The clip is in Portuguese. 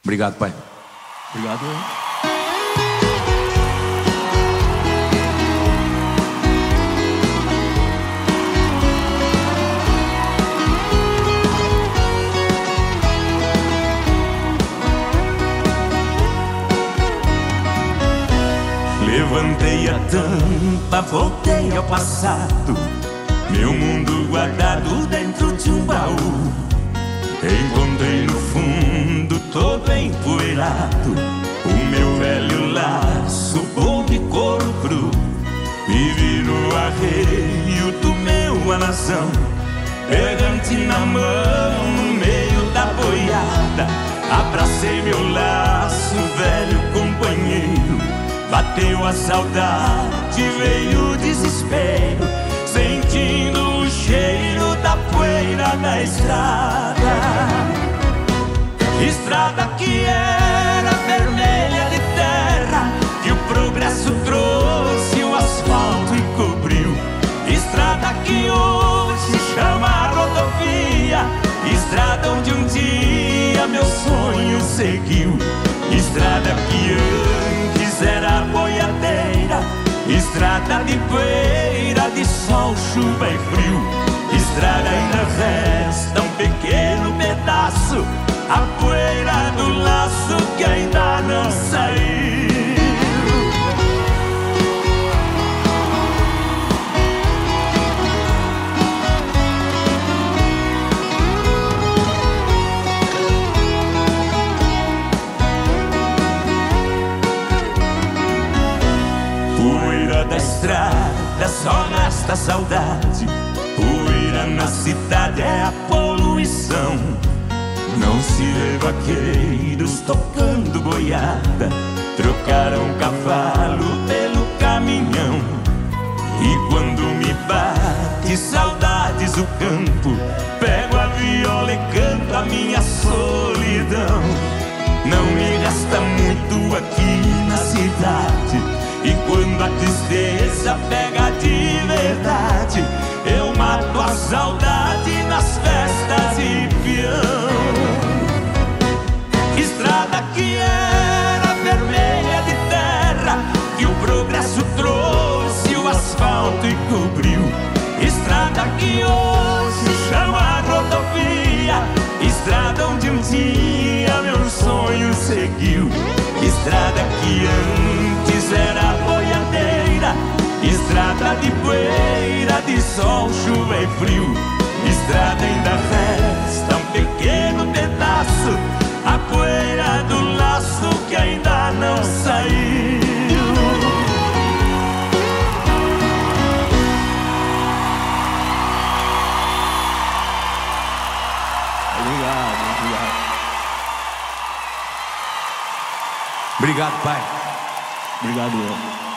Obrigado, Pai. Obrigado. Levantei a tampa, voltei ao passado, meu mundo guardado dentro de um baú. Encontrei no fundo, todo empoeirado, o meu velho laço bom de couro cru. Vivi no arreio do meu alazão, Berrante na mão, no meio da boiada. Abracei meu laço, velho companheiro. Bateu a saudade, veio o desespero, sentindo o cheiro da poeira da estrada. Estrada que era vermelha de terra, que o progresso trouxe o asfalto e cobriu. Estrada que hoje se chama rodovia, estrada onde um dia meu sonho seguiu. Estrada que antes era boiadeira, estrada de poeira, de sol, chuva e frio. Estrada ainda resta um pequeno pedaço, a poeira do laço que ainda não saiu. Poeira da estrada, só resta saudade. Poeira na cidade é a poluição. Não se vê vaqueiros tocando boiada, trocaram cavalo pelo caminhão. E quando me bate saudades do campo, pego a viola e canto a minha solidão. Não me resta muito aqui na cidade, e quando a tristeza pega de verdade, eu mato a saudade nas festas e peão. Estrada que era vermelha de terra, que o progresso trouxe o asfalto e cobriu. Estrada que hoje se chama rodovia, estrada onde um dia meu sonho seguiu. Estrada que antes era boiadeira, estrada de poeira, de sol, chuva e frio. Estrada ainda resta um pequeno pedaço, a poeira do laço que ainda não saiu. Obrigado. Obrigado, Pai. Obrigado.